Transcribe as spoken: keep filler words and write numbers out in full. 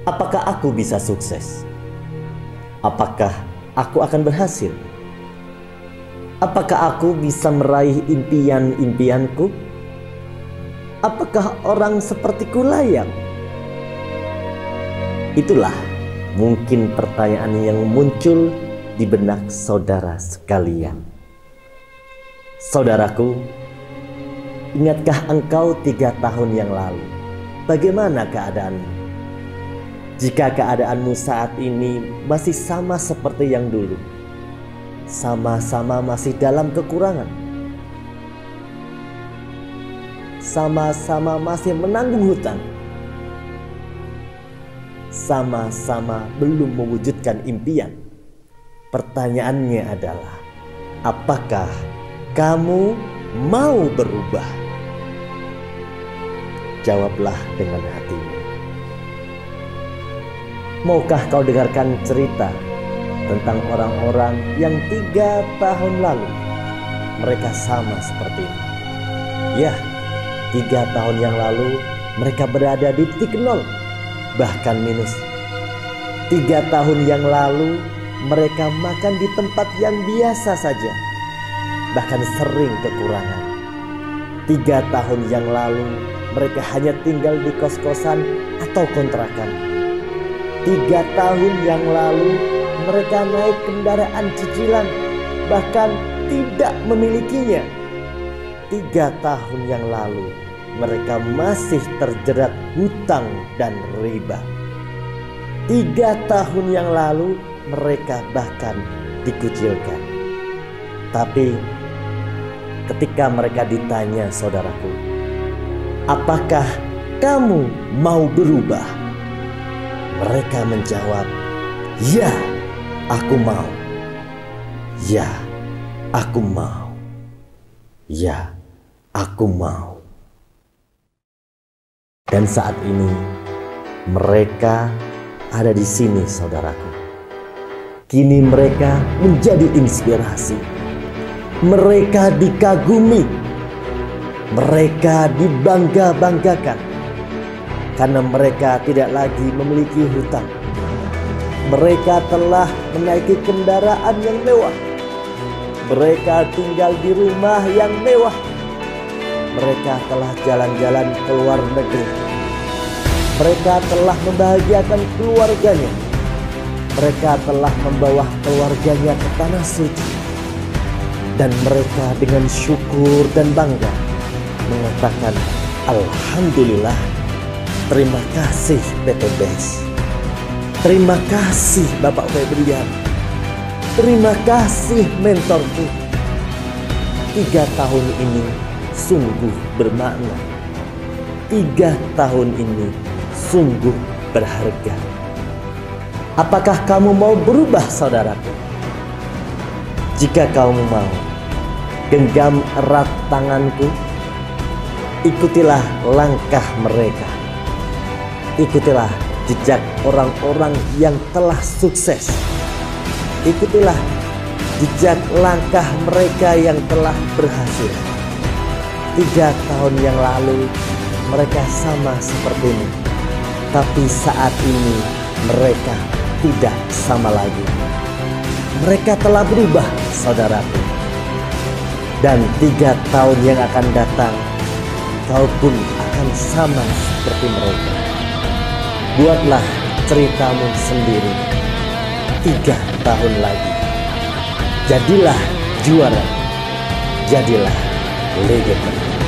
Apakah aku bisa sukses? Apakah aku akan berhasil? Apakah aku bisa meraih impian-impianku? Apakah orang sepertiku layak? Itulah mungkin pertanyaan yang muncul di benak saudara sekalian. Saudaraku, ingatkah engkau tiga tahun yang lalu? Bagaimana keadaanmu? Jika keadaanmu saat ini masih sama seperti yang dulu, sama-sama masih dalam kekurangan, sama-sama masih menanggung hutang, sama-sama belum mewujudkan impian, pertanyaannya adalah, apakah kamu mau berubah? Jawablah dengan hatimu. Maukah kau dengarkan cerita tentang orang-orang yang tiga tahun lalu mereka sama seperti ini? Ya, tiga tahun yang lalu mereka berada di titik nol, bahkan minus. Tiga tahun yang lalu mereka makan di tempat yang biasa saja, bahkan sering kekurangan. Tiga tahun yang lalu mereka hanya tinggal di kos-kosan atau kontrakan. Tiga tahun yang lalu mereka naik kendaraan cicilan, bahkan tidak memilikinya. Tiga tahun yang lalu mereka masih terjerat hutang dan riba. Tiga tahun yang lalu mereka bahkan dikucilkan. Tapi ketika mereka ditanya, saudaraku, apakah kamu mau berubah? Mereka menjawab, ya, aku mau. Ya, aku mau. Ya, aku mau. Dan saat ini mereka ada di sini, saudaraku. Kini mereka menjadi inspirasi. Mereka dikagumi. Mereka dibangga-banggakan. Karena mereka tidak lagi memiliki hutang. Mereka telah menaiki kendaraan yang mewah. Mereka tinggal di rumah yang mewah. Mereka telah jalan-jalan ke luar negeri. Mereka telah membahagiakan keluarganya. Mereka telah membawa keluarganya ke tanah suci. Dan mereka dengan syukur dan bangga mengatakan, alhamdulillah. Terima kasih P T B S. Terima kasih Bapak Febrian. Terima kasih mentorku. Tiga tahun ini sungguh bermakna. Tiga tahun ini sungguh berharga. Apakah kamu mau berubah, saudaraku? Jika kamu mau, genggam erat tanganku. Ikutilah langkah mereka. Ikutilah jejak orang-orang yang telah sukses. Ikutilah jejak langkah mereka yang telah berhasil. Tiga tahun yang lalu mereka sama seperti ini, tapi saat ini mereka tidak sama lagi. Mereka telah berubah, saudaraku. Dan tiga tahun yang akan datang, kau pun akan sama seperti mereka. Buatlah ceritamu sendiri. Tiga tahun lagi, jadilah juara, jadilah legenda.